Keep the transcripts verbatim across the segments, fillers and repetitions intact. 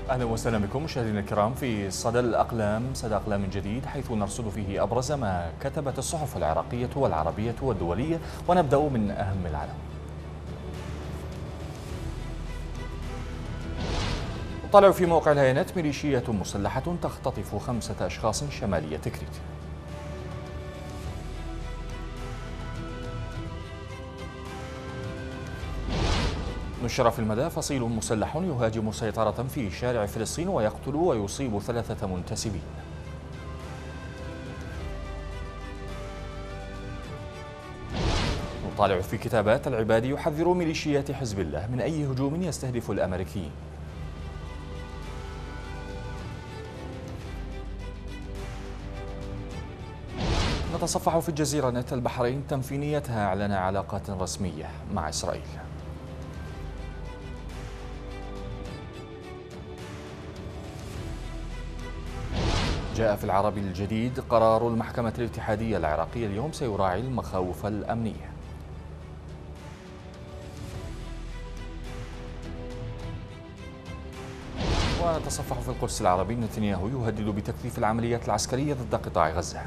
أهلا وسهلا بكم مشاهدينا الكرام في صدى الأقلام، صدى أقلام جديد حيث نرصد فيه أبرز ما كتبت الصحف العراقية والعربية والدولية، ونبدأ من أهم العالم. نطالع في موقع الهيانات: ميليشيات مسلحة تختطف خمسة أشخاص شمالية تكريت. نشر في المدى: فصيل مسلح يهاجم سيطرة في شارع فلسطين ويقتل ويصيب ثلاثة منتسبين. نطالع في كتابات: العباد يحذر ميليشيات حزب الله من أي هجوم يستهدف الأمريكيين. نتصفح في الجزيرة نت: البحرين تنفي نيتها إعلان علاقات رسمية مع إسرائيل. جاء في العربي الجديد: قرار المحكمة الاتحادية العراقية اليوم سيراعي المخاوف الأمنية. ونتصفح في القدس العربي: نتنياهو يهدد بتكثيف العمليات العسكرية ضد قطاع غزة.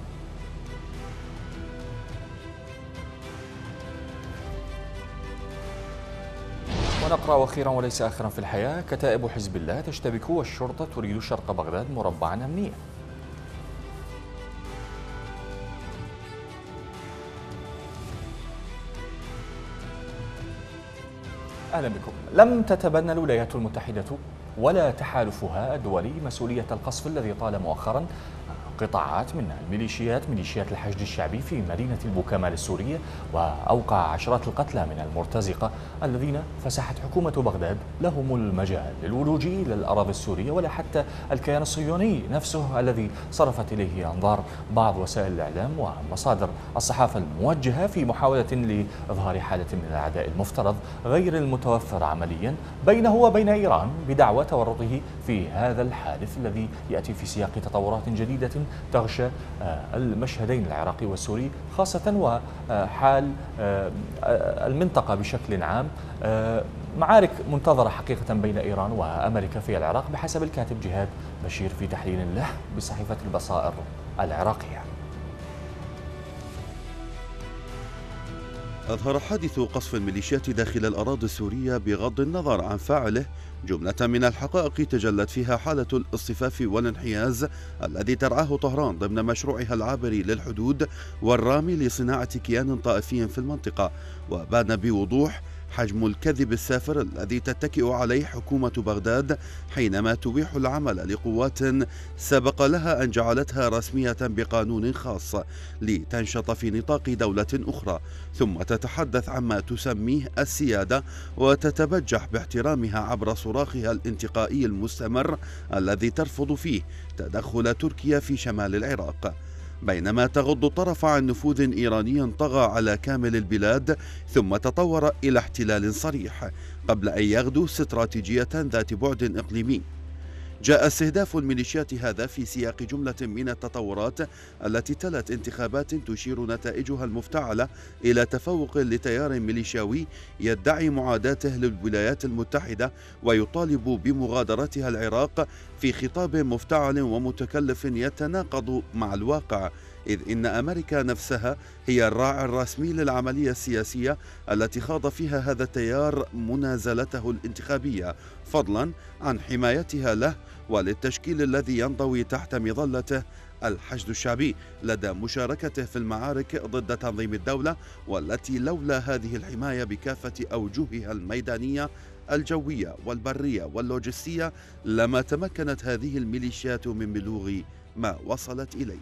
ونقرأ أخيرا وليس آخرا في الحياة: كتائب حزب الله تشتبك والشرطة تريد شرق بغداد مربعا أمنيا. أهلا بكم. لم تتبنى الولايات المتحدة ولا تحالفها الدولي مسؤولية القصف الذي طال مؤخرا قطاعات من الميليشيات ميليشيات الحشد الشعبي في مدينة البوكمال السورية، وأوقع عشرات القتلى من المرتزقة الذين فسحت حكومة بغداد لهم المجال للولوج إلى الأراضي السورية، ولا حتى الكيان الصهيوني نفسه الذي صرفت إليه أنظار بعض وسائل الإعلام ومصادر الصحافة الموجهة في محاولة لإظهار حالة من العداء المفترض غير المتوفر عمليا بينه وبين إيران بدعوى تورطه في هذا الحادث الذي يأتي في سياق تطورات جديدة تغشى المشهدين العراقي والسوري خاصة، وحال المنطقة بشكل عام. معارك منتظرة حقيقة بين إيران وأمريكا في العراق بحسب الكاتب جهاد بشير في تحليل له بصحيفة البصائر العراقية. أظهر حادث قصف الميليشيات داخل الأراضي السورية بغض النظر عن فاعله جملة من الحقائق تجلت فيها حالة الاصطفاف والانحياز الذي ترعاه طهران ضمن مشروعها العابر للحدود والرامي لصناعة كيان طائفي في المنطقة، وبان بوضوح حجم الكذب السافر الذي تتكئ عليه حكومة بغداد حينما تبيح العمل لقوات سبق لها أن جعلتها رسمية بقانون خاص لتنشط في نطاق دولة أخرى، ثم تتحدث عما تسميه السيادة وتتبجح باحترامها عبر صراخها الانتقائي المستمر الذي ترفض فيه تدخل تركيا في شمال العراق، بينما تغض الطرف عن نفوذ إيراني طغى على كامل البلاد ثم تطور إلى احتلال صريح قبل أن يغدو استراتيجية ذات بعد إقليمي. جاء استهداف الميليشيات هذا في سياق جملة من التطورات التي تلت انتخابات تشير نتائجها المفتعلة إلى تفوق لتيار ميليشياوي يدعي معاداته للولايات المتحدة ويطالب بمغادرتها العراق في خطاب مفتعل ومتكلف يتناقض مع الواقع، إذ إن أمريكا نفسها هي الراعي الرسمي للعملية السياسية التي خاض فيها هذا التيار منازلته الانتخابية، فضلا عن حمايتها له وللتشكيل الذي ينضوي تحت مظلته الحشد الشعبي لدى مشاركته في المعارك ضد تنظيم الدولة، والتي لولا هذه الحماية بكافة أوجهها الميدانية الجوية والبرية واللوجستية لما تمكنت هذه الميليشيات من بلوغ ما وصلت إليه.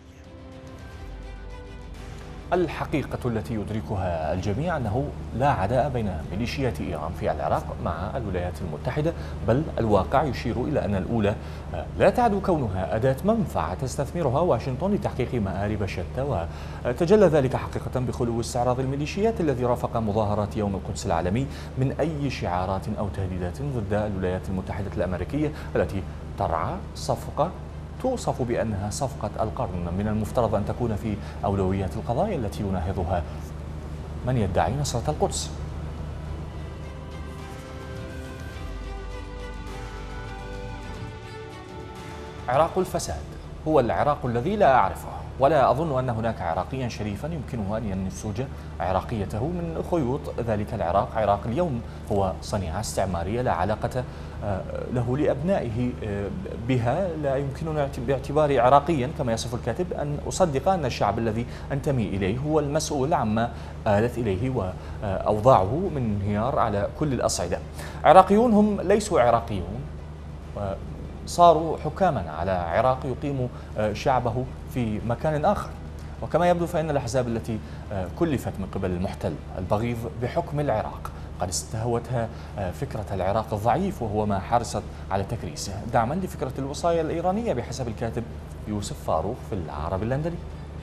الحقيقة التي يدركها الجميع أنه لا عداء بين ميليشيات إيران في العراق مع الولايات المتحدة، بل الواقع يشير إلى أن الأولى لا تعد كونها أداة منفعة تستثمرها واشنطن لتحقيق مآرب شتى، وتجلى ذلك حقيقة بخلو استعراض الميليشيات الذي رافق مظاهرات يوم القدس العالمي من أي شعارات أو تهديدات ضد الولايات المتحدة الأمريكية التي ترعى صفقة توصف بأنها صفقة القرن، من المفترض أن تكون في أولويات القضايا التي يناهضها من يدعي نصرة القدس. عراق الفساد هو العراق الذي لا أعرفه، ولا أظن أن هناك عراقيا شريفا يمكنه أن ينسج عراقيته من خيوط ذلك العراق. عراق اليوم هو صنيعة استعمارية لا علاقة له لأبنائه بها. لا يمكننا باعتباري عراقيا كما يصف الكاتب أن أصدق أن الشعب الذي أنتمي إليه هو المسؤول عما آلت إليه وأوضاعه من انهيار على كل الأصعدة. عراقيون هم ليسوا عراقيون، صاروا حكاما على عراق يقيم شعبه في مكان آخر. وكما يبدو فإن الأحزاب التي كلفت من قبل المحتل البغيض بحكم العراق قد استهوتها فكرة العراق الضعيف، وهو ما حرصت على تكريسه دعما لفكرة الوصاية الإيرانية بحسب الكاتب يوسف فاروق في العرب اللندني.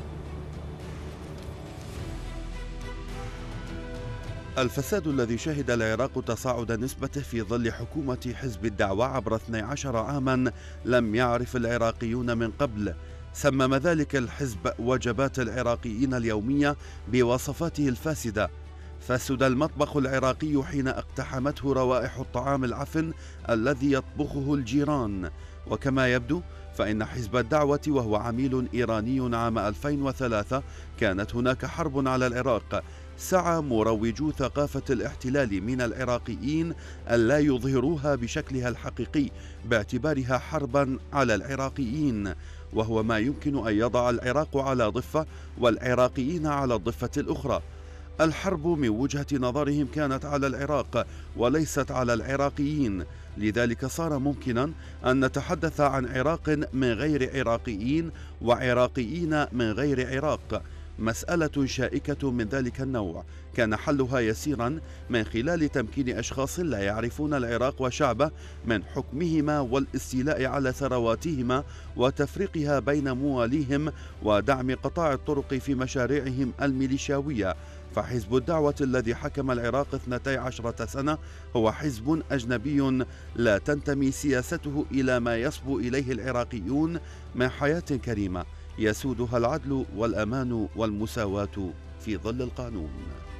الفساد الذي شهد العراق تصاعد نسبته في ظل حكومة حزب الدعوة عبر اثني عشر عاما لم يعرف العراقيون من قبل. سمم ذلك الحزب وجبات العراقيين اليومية بوصفاته الفاسدة. فسد المطبخ العراقي حين اقتحمته روائح الطعام العفن الذي يطبخه الجيران. وكما يبدو فإن حزب الدعوة وهو عميل إيراني عام ألفين وثلاثة كانت هناك حرب على العراق، سعى مروجو ثقافة الاحتلال من العراقيين ألا يظهروها بشكلها الحقيقي باعتبارها حربا على العراقيين، وهو ما يمكن أن يضع العراق على ضفة والعراقيين على الضفة الأخرى. الحرب من وجهة نظرهم كانت على العراق وليست على العراقيين، لذلك صار ممكنا أن نتحدث عن عراق من غير عراقيين وعراقيين من غير عراق. مسألة شائكة من ذلك النوع كان حلها يسيرا من خلال تمكين أشخاص لا يعرفون العراق وشعبه من حكمهما والاستيلاء على ثرواتهما وتفريقها بين مواليهم ودعم قطاع الطرق في مشاريعهم الميليشياوية. فحزب الدعوة الذي حكم العراق اثنتي عشرة سنة هو حزب أجنبي لا تنتمي سياسته إلى ما يصبو إليه العراقيون من حياة كريمة يسودها العدل والأمان والمساواة في ظل القانون.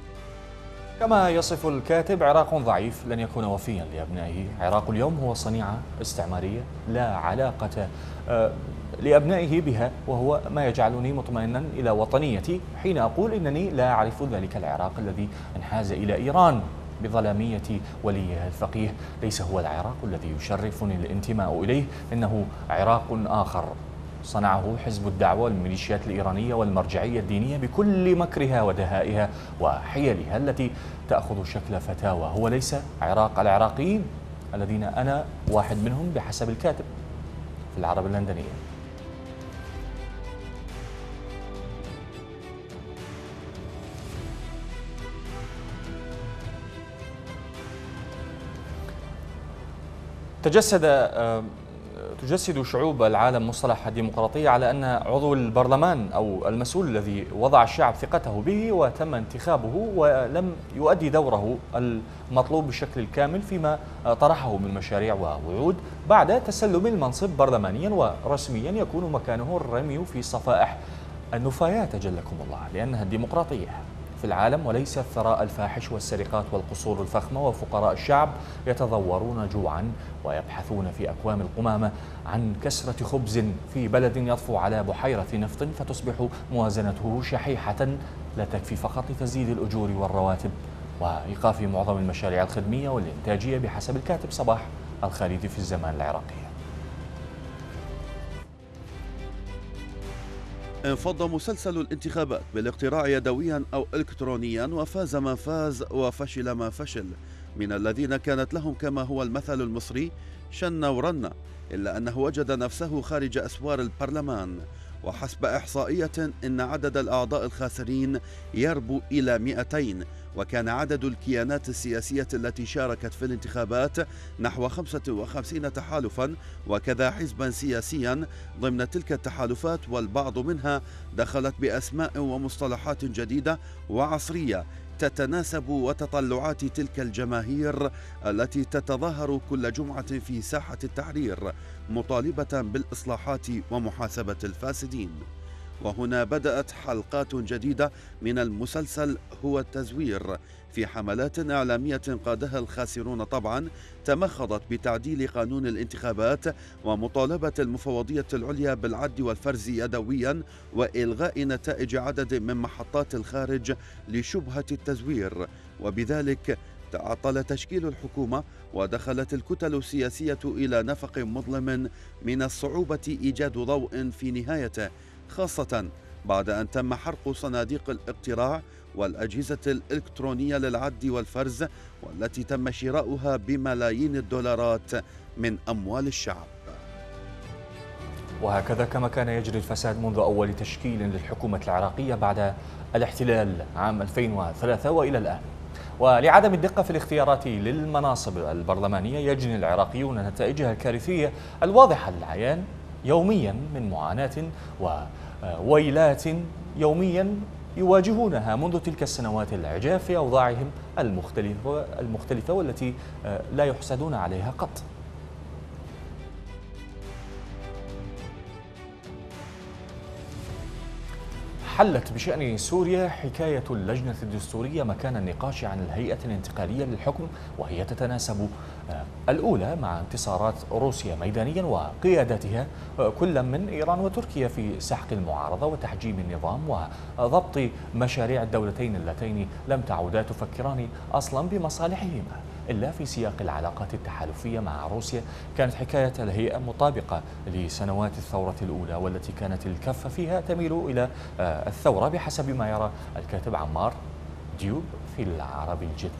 كما يصف الكاتب عراق ضعيف لن يكون وفيا لأبنائه. عراق اليوم هو صنيعة استعمارية لا علاقة لأبنائه بها، وهو ما يجعلني مطمئنا إلى وطنيتي حين أقول إنني لا أعرف ذلك العراق الذي انحاز إلى إيران بظلامية وليها الفقيه. ليس هو العراق الذي يشرفني الانتماء إليه، إنه عراق آخر صنعه حزب الدعوة والميليشيات الإيرانية والمرجعية الدينية بكل مكرها ودهائها وحيلها التي تأخذ شكل فتاوى. هو ليس عراق العراقيين الذين أنا واحد منهم بحسب الكاتب في العرب اللندنية. تجسد تجسد شعوب العالم مصطلح الديمقراطية على أن عضو البرلمان أو المسؤول الذي وضع الشعب ثقته به وتم انتخابه ولم يؤدي دوره المطلوب بالشكل الكامل فيما طرحه من مشاريع ووعود، بعد تسلم المنصب برلمانيا ورسميا يكون مكانه الرمي في صفائح النفايات أجلكم الله، لأنها الديمقراطية في العالم وليس الثراء الفاحش والسرقات والقصور الفخمة. وفقراء الشعب يتضورون جوعا ويبحثون في أكوام القمامة عن كسرة خبز في بلد يطفو على بحيرة نفط فتصبح موازنته شحيحة لا تكفي فقط لتسديد الأجور والرواتب وإيقاف معظم المشاريع الخدمية والإنتاجية بحسب الكاتب صباح الخالدي في الزمان العراقي. انفض مسلسل الانتخابات بالاقتراع يدويا أو إلكترونيا، وفاز من فاز وفشل من فشل. من الذين كانت لهم كما هو المثل المصري شن ورن، إلا أنه وجد نفسه خارج أسوار البرلمان. وحسب إحصائية إن عدد الأعضاء الخاسرين يربو إلى مئتين، وكان عدد الكيانات السياسية التي شاركت في الانتخابات نحو خمسة وخمسين تحالفا وكذا حزبا سياسيا ضمن تلك التحالفات، والبعض منها دخلت بأسماء ومصطلحات جديدة وعصرية تتناسب وتطلعات تلك الجماهير التي تتظاهر كل جمعة في ساحة التحرير مطالبة بالإصلاحات ومحاسبة الفاسدين. وهنا بدأت حلقات جديدة من المسلسل هو التزوير في حملات إعلامية قادها الخاسرون طبعا تمخضت بتعديل قانون الانتخابات ومطالبة المفوضية العليا بالعد والفرز يدويا وإلغاء نتائج عدد من محطات الخارج لشبهة التزوير، وبذلك تعطل تشكيل الحكومة ودخلت الكتل السياسية إلى نفق مظلم من الصعوبة إيجاد ضوء في نهايته، خاصة بعد أن تم حرق صناديق الاقتراع والأجهزة الإلكترونية للعد والفرز والتي تم شراؤها بملايين الدولارات من أموال الشعب. وهكذا كما كان يجري الفساد منذ أول تشكيل للحكومة العراقية بعد الاحتلال عام ألفين وثلاثة وإلى الآن. ولعدم الدقة في الاختيارات للمناصب البرلمانية يجني العراقيون نتائجها الكارثية الواضحة للعيان يوميا من معاناة وويلات يوميا يواجهونها منذ تلك السنوات العجاف في أوضاعهم المختلفة, المختلفة والتي لا يحسدون عليها قط. حلت بشأن سوريا حكاية اللجنة الدستورية مكان النقاش عن الهيئة الانتقالية للحكم، وهي تتناسب الأولى مع انتصارات روسيا ميدانيا وقيادتها كل من إيران وتركيا في سحق المعارضة وتحجيم النظام وضبط مشاريع الدولتين اللتين لم تعودا تفكران أصلا بمصالحهما إلا في سياق العلاقات التحالفية مع روسيا. كانت حكاية الهيئة مطابقة لسنوات الثورة الأولى والتي كانت الكفة فيها تميل إلى الثورة بحسب ما يرى الكاتب عمار ديوب في العربي الجديد.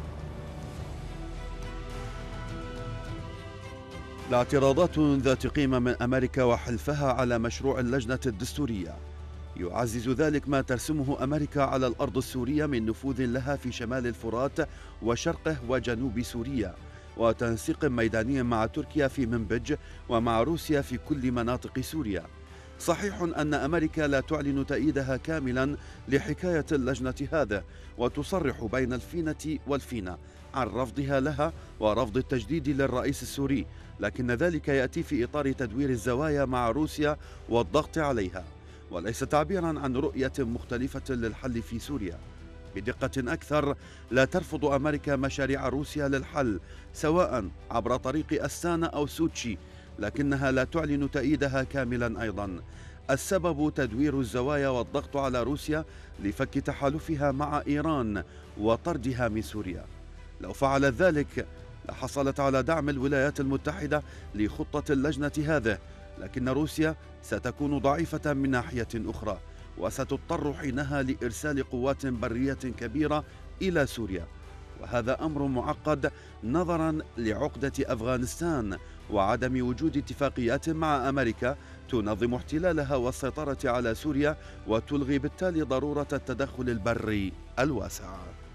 الاعتراضات ذات قيمة من أمريكا وحلفها على مشروع اللجنة الدستورية يعزز ذلك ما ترسمه أمريكا على الأرض السورية من نفوذ لها في شمال الفرات وشرقه وجنوب سوريا، وتنسيق ميداني مع تركيا في منبج ومع روسيا في كل مناطق سوريا. صحيح أن أمريكا لا تعلن تأييدها كاملا لحكاية اللجنة هذا، وتصرح بين الفينة والفينة عن رفضها لها ورفض التجديد للرئيس السوري، لكن ذلك يأتي في إطار تدوير الزوايا مع روسيا والضغط عليها، وليس تعبيرا عن رؤية مختلفة للحل في سوريا. بدقة أكثر، لا ترفض أمريكا مشاريع روسيا للحل سواء عبر طريق أستانا أو سوتشي، لكنها لا تعلن تأييدها كاملا أيضا. السبب تدوير الزوايا والضغط على روسيا لفك تحالفها مع إيران وطردها من سوريا. لو فعلت ذلك لحصلت على دعم الولايات المتحدة لخطة اللجنة هذه، لكن روسيا ستكون ضعيفة من ناحية أخرى وستضطر حينها لإرسال قوات برية كبيرة إلى سوريا، وهذا أمر معقد نظرا لعقدة أفغانستان وعدم وجود اتفاقيات مع أمريكا تنظم احتلالها والسيطرة على سوريا وتلغي بالتالي ضرورة التدخل البري الواسع.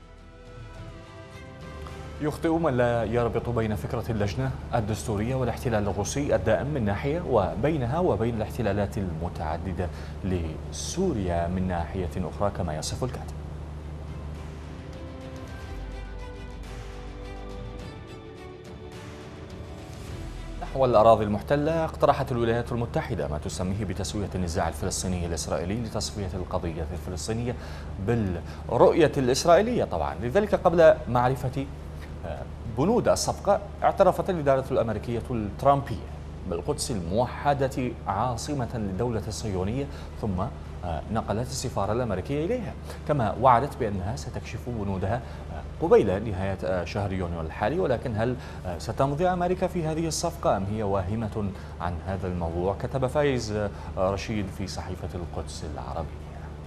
يخطئ من لا يربط بين فكرة اللجنة الدستورية والاحتلال الروسي الدائم من ناحية وبينها وبين الاحتلالات المتعددة لسوريا من ناحية أخرى كما يصف الكاتب. نحو الأراضي المحتلة، اقترحت الولايات المتحدة ما تسميه بتسوية النزاع الفلسطيني الإسرائيلي لتصفية القضية الفلسطينية بالرؤية الإسرائيلية طبعا. لذلك قبل معرفة بنود الصفقة اعترفت الإدارة الأمريكية الترامبية بالقدس الموحدة عاصمة للدولة الصهيونية، ثم نقلت السفارة الأمريكية إليها، كما وعدت بأنها ستكشف بنودها قبيل نهاية شهر يونيو الحالي. ولكن هل ستمضي أمريكا في هذه الصفقة أم هي واهمة عن هذا الموضوع؟ كتب فايز رشيد في صحيفة القدس العربية.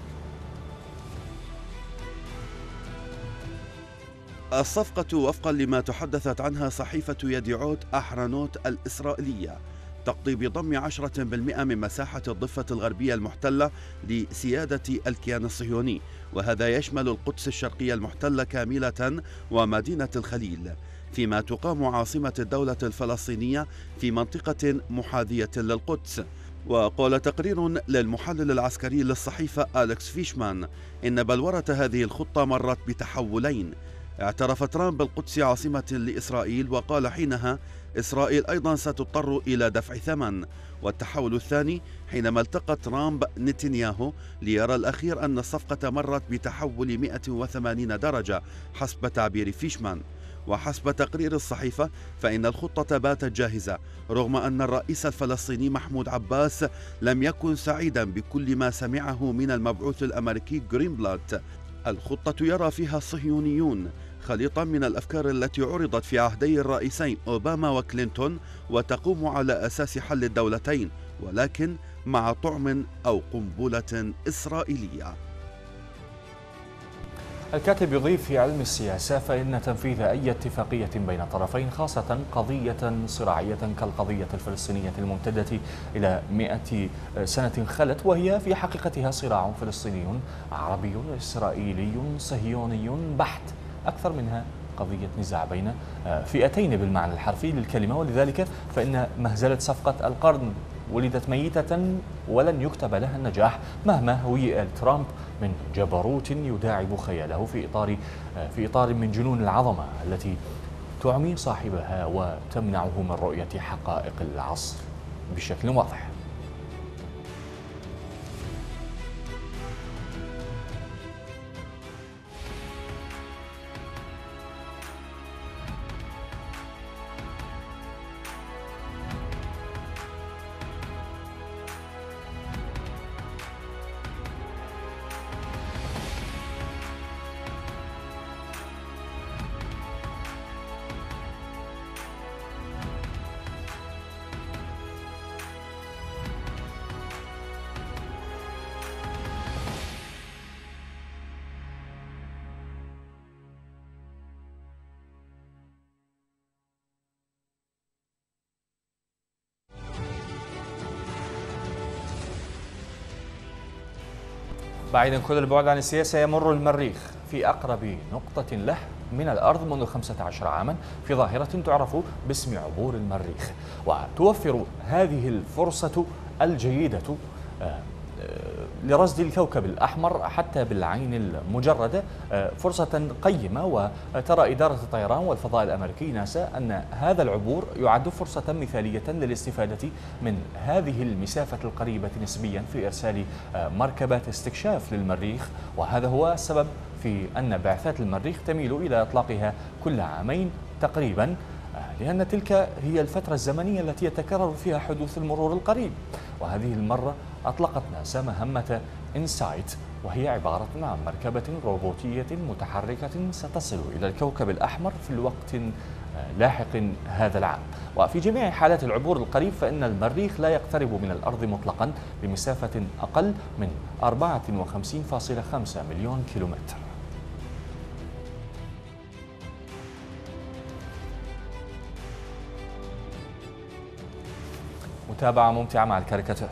الصفقة وفقا لما تحدثت عنها صحيفة يديعوت أحرنوت الإسرائيلية تقضي بضم عشرة بالمئة من مساحة الضفة الغربية المحتلة لسيادة الكيان الصهيوني، وهذا يشمل القدس الشرقية المحتلة كاملة ومدينة الخليل، فيما تقام عاصمة الدولة الفلسطينية في منطقة محاذية للقدس. وقال تقرير للمحلل العسكري للصحيفة أليكس فيشمان إن بلورة هذه الخطة مرت بتحولين. اعترف ترامب بالقدس عاصمة لإسرائيل وقال حينها إسرائيل أيضا ستضطر إلى دفع ثمن. والتحول الثاني حينما التقى ترامب نتنياهو ليرى الأخير أن الصفقة مرت بتحول مئة وثمانين درجة حسب تعبير فيشمان. وحسب تقرير الصحيفة فإن الخطة باتت جاهزة، رغم أن الرئيس الفلسطيني محمود عباس لم يكن سعيدا بكل ما سمعه من المبعوث الأمريكي جرينبلات. الخطة يرى فيها الصهيونيون خليطا من الأفكار التي عرضت في عهدي الرئيسين أوباما وكلينتون، وتقوم على أساس حل الدولتين ولكن مع طعم أو قنبلة إسرائيلية. الكاتب يضيف في علم السياسة فإن تنفيذ أي اتفاقية بين طرفين، خاصة قضية صراعية كالقضية الفلسطينية الممتدة إلى مئة سنة خلت، وهي في حقيقتها صراع فلسطيني عربي إسرائيلي صهيوني بحت، أكثر منها قضية نزاع بين فئتين بالمعنى الحرفي للكلمة. ولذلك فإن مهزلة صفقة القرن ولدت ميتة ولن يكتب لها النجاح مهما هوي ترامب من جبروت يداعب خياله في إطار في إطار من جنون العظمة التي تعمي صاحبها وتمنعه من رؤية حقائق العصر بشكل واضح. بعيدا كل البعد عن السياسة، يمر المريخ في أقرب نقطة له من الأرض منذ خمسة عشر عاما في ظاهرة تعرف باسم عبور المريخ، وتوفر هذه الفرصة الجيدة لرصد الكوكب الأحمر حتى بالعين المجردة فرصة قيمة. وترى إدارة الطيران والفضاء الأمريكي ناسا أن هذا العبور يعد فرصة مثالية للاستفادة من هذه المسافة القريبة نسبيا في إرسال مركبات استكشاف للمريخ، وهذا هو السبب في أن بعثات المريخ تميل إلى إطلاقها كل عامين تقريبا، لأن تلك هي الفترة الزمنية التي يتكرر فيها حدوث المرور القريب. وهذه المرة أطلقت ناسا مهمة إنسايت، وهي عبارة عن مركبة روبوتية متحركة ستصل إلى الكوكب الأحمر في الوقت لاحق هذا العام. وفي جميع حالات العبور القريب فإن المريخ لا يقترب من الأرض مطلقا بمسافة أقل من أربعة وخمسين فاصلة خمسة مليون كيلومتر. متابعة ممتعة مع الكاريكاتير.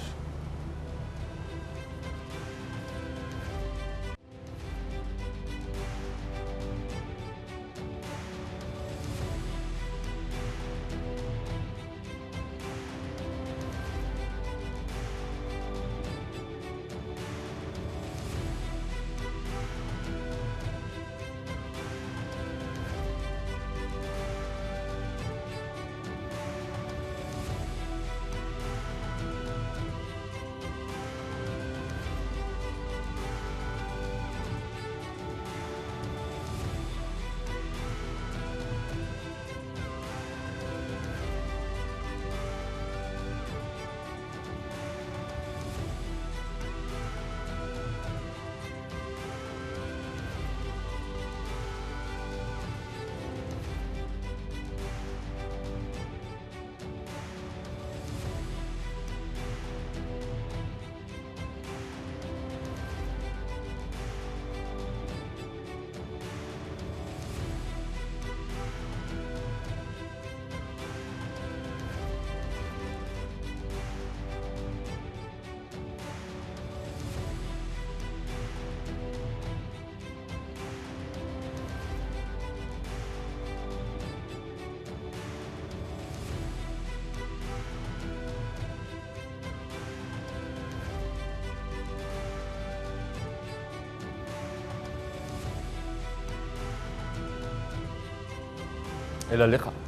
إلى اللقاء.